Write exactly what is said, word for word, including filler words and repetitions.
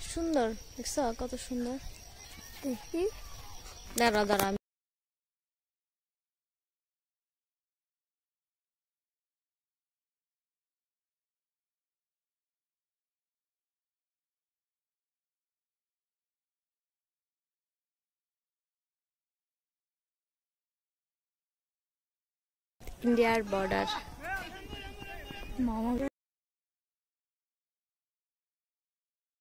সুন্দর দেখছো কত সুন্দর। দেখি দাঁড়া দাঁড়া ইন্ডিয়ার বর্ডার। মামা